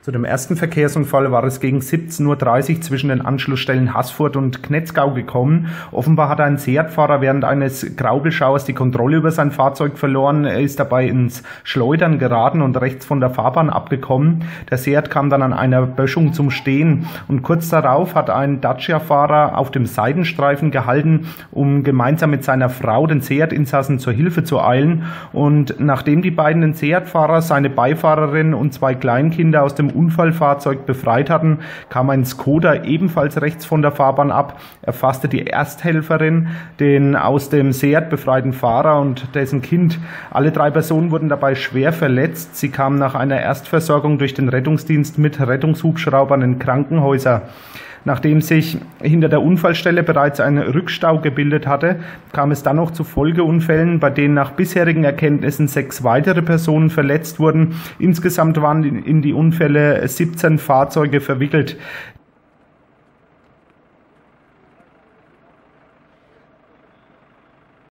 Zu dem ersten Verkehrsunfall war es gegen 17:30 Uhr zwischen den Anschlussstellen Haßfurt und Knetzgau gekommen. Offenbar hat ein Seat-Fahrer während eines Graubelschauers die Kontrolle über sein Fahrzeug verloren. Er ist dabei ins Schleudern geraten und rechts von der Fahrbahn abgekommen. Der Seat kam dann an einer Böschung zum Stehen und kurz darauf hat ein Dacia-Fahrer auf dem Seitenstreifen gehalten, um gemeinsam mit seiner Frau den Seat-Insassen zur Hilfe zu eilen. Und nachdem die beiden Seat-Fahrer, seine Beifahrerin und zwei Kleinkinder aus dem Unfallfahrzeug befreit hatten, kam ein Skoda ebenfalls rechts von der Fahrbahn ab. Er fasste die Ersthelferin, den aus dem Seat befreiten Fahrer und dessen Kind. Alle drei Personen wurden dabei schwer verletzt. Sie kamen nach einer Erstversorgung durch den Rettungsdienst mit Rettungshubschraubern in Krankenhäuser. Nachdem sich hinter der Unfallstelle bereits ein Rückstau gebildet hatte, kam es dann noch zu Folgeunfällen, bei denen nach bisherigen Erkenntnissen 6 weitere Personen verletzt wurden. Insgesamt waren in die Unfälle 17 Fahrzeuge verwickelt.